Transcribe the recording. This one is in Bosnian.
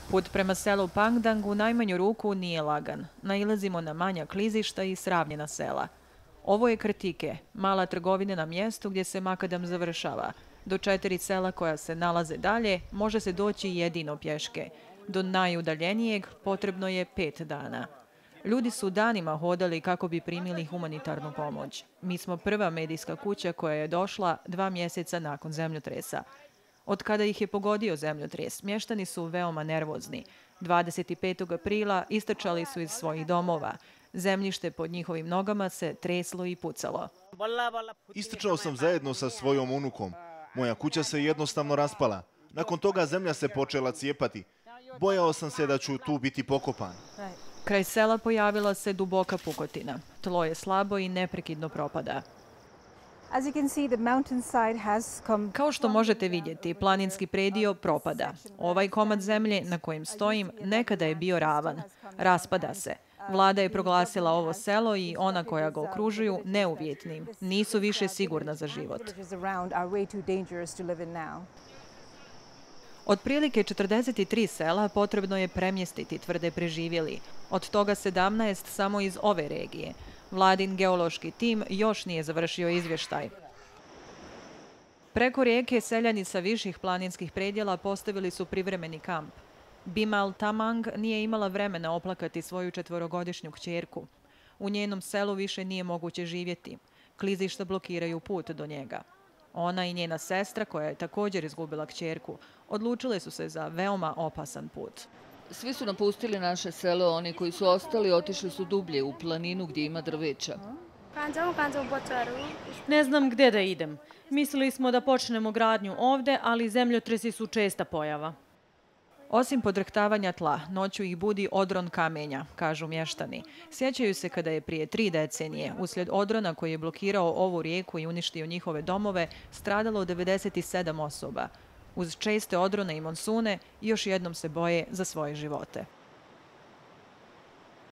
Put prema selu Pangdang u najmanju ruku nije lagan. Nailazimo na manja klizišta i sravnjena sela. Ovo je Krtike, mala trgovina na mjestu gdje se makadam završava. Do 4 sela koja se nalaze dalje može se doći jedino pješke. Do najudaljenijeg potrebno je 5 dana. Ljudi su danima hodali kako bi primili humanitarnu pomoć. Mi smo prva medijska kuća koja je došla 2 mjeseca nakon zemljotresa. Od kada ih je pogodio zemljotres, mještani su veoma nervozni. 25. aprila istrčali su iz svojih domova. Zemljište pod njihovim nogama se treslo i pucalo. Istrčao sam zajedno sa svojom unukom. Moja kuća se jednostavno raspala. Nakon toga zemlja se počela cijepati. Bojao sam se da ću tu biti pokopan. Kraj sela pojavila se duboka pukotina. Tlo je slabo i neprekidno propada. Kao što možete vidjeti, planinski predio propada. Ovaj komad zemlje na kojem stojim nekada je bio ravan. Raspada se. Vlada je proglasila ovo selo i ona koja ga okružuju neuvjetnim. Nisu više sigurna za život. Otprilike 43 sela potrebno je premjestiti, tvrde preživjeli. Od toga 17 samo iz ove regije. Vladin geološki tim još nije završio izvještaj. Preko rijeke seljani sa viših planinskih predjela postavili su privremeni kamp. Bimal Tamang nije imala vremena oplakati svoju 4-godišnju kćerku. U njenom selu više nije moguće živjeti. Klizišta blokiraju put do njega. Ona i njena sestra, koja je također izgubila kćerku, odlučile su se za veoma opasan put. Svi su napustili naše selo, oni koji su ostali otišli su dublje u planinu gdje ima drveća. Ne znam gdje da idem. Mislili smo da počnemo gradnju ovdje, ali zemljotresi su česta pojava. Osim podrhtavanja tla, noću ih budi odron kamenja, kažu mještani. Sjećaju se kada je prije 3 decenije, uslijed odrona koji je blokirao ovu rijeku i uništio njihove domove, stradalo 97 osoba. Uz česte odrone i monsune, još jednom se boje za svoje živote.